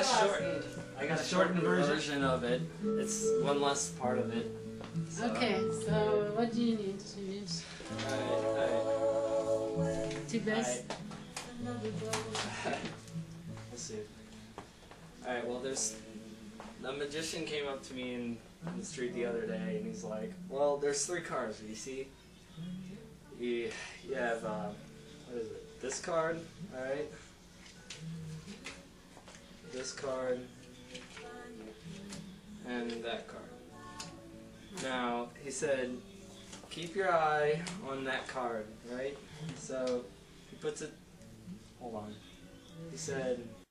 shortened. I got a shortened version of it. It's one less part of it. So. Okay, so what do you need to use? Alright. To best. Let's see. Alright, well there's... The magician came up to me in the street the other day and he's like, well, there's 3 cards, you see? You have, what is it? This card, alright? This card, and that card. Now, he said, keep your eye on that card, right? So, he puts it, hold on. He said,